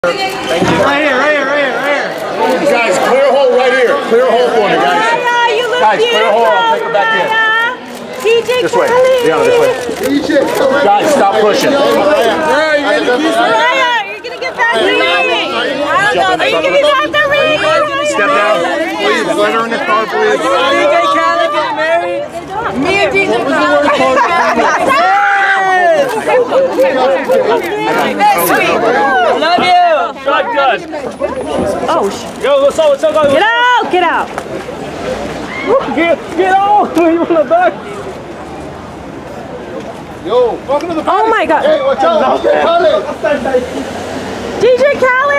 Thank you. Right here. Guys, clear a hole right here. Clear a hole for me, guys. Mariah, you look Guys, beautiful. clear a hole. I'll take her back in. DJ This way. Khaled. Liana, this way. Guys, stop pushing. Mariah, you're gonna get back the ring. I don't know. Are you gonna be back the ring? Step down. Please, let her in the car, please. DJ Khaled getting married. Me and DJ Khaled. That's sweet. Love you. Shotgun. Oh, Yo, what's up? What's up, guys? get out! Get out! Get out! You want to back? Yo, welcome to the party. Oh my God! Hey, watch out. DJ Khaled. DJ Khaled!